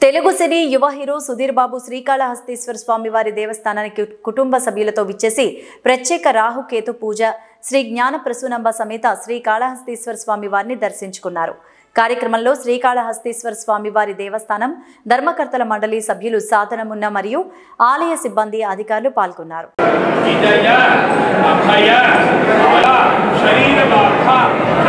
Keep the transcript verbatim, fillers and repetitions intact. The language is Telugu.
తెలుగు సినీ యువ హీరో సుధీర్ బాబు శ్రీకాళహస్తీశ్వర స్వామి వారి దేవస్థానానికి కుటుంబ సభ్యులతో విచ్చేసి ప్రత్యేక రాహుకేతు పూజ శ్రీ జ్ఞాన ప్రసూనంబ సమేత శ్రీకాళహస్తీశ్వర స్వామి వారిని దర్శించుకున్నారు. కార్యక్రమంలో శ్రీకాళహస్తీశ్వర స్వామి వారి దేవస్థానం ధర్మకర్తల మండలి సభ్యులు సాధనమున్న మరియు ఆలయ సిబ్బంది అధికారులు పాల్గొన్నారు. విజయ అభయ శరీర